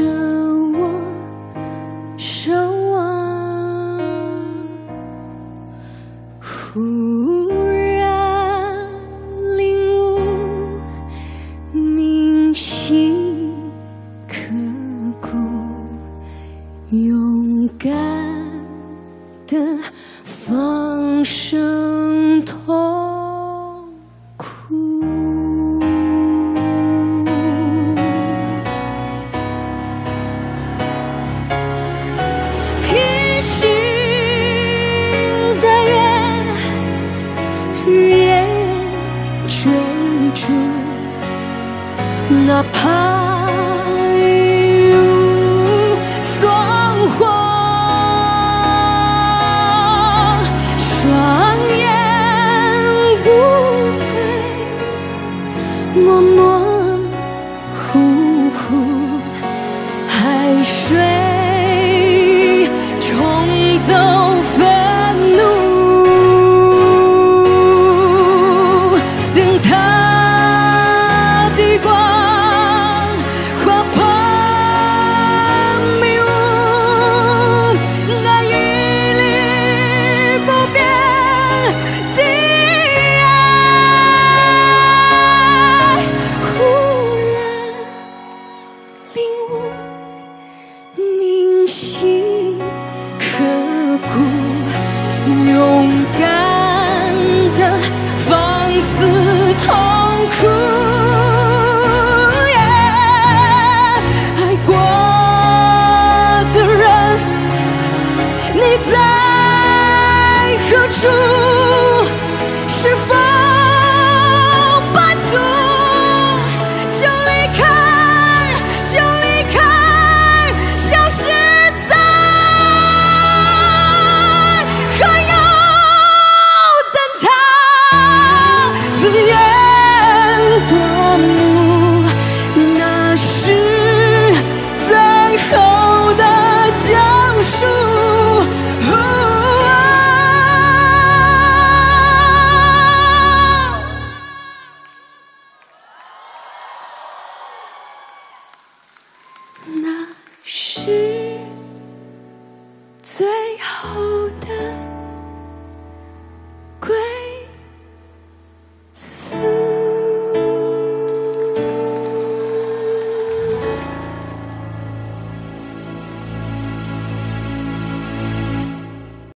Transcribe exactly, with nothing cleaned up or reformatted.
我守望，忽然领悟铭心刻骨，勇敢的放声痛哭。披星的月，日夜追逐，哪怕一无所获。双眼无罪，默默呼呼，海水冲走愤怒，等它的光划破迷雾，那屹立不变的爱，忽然领悟铭心刻骨，勇敢的放肆痛哭。爱过的人，你在何处？是否半途就离开，就离开，消失在海洋，等它自言夺目，那是最后的讲述。那是